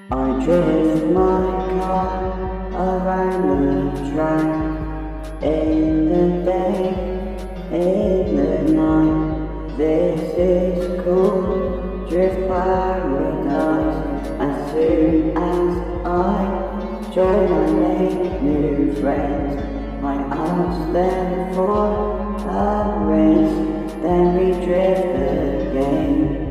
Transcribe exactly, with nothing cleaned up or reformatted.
I drift my car around the track in the day, in the night. This is cool, drift paradise. As soon as I join, I make new friends. I ask them for a race, then we drift again.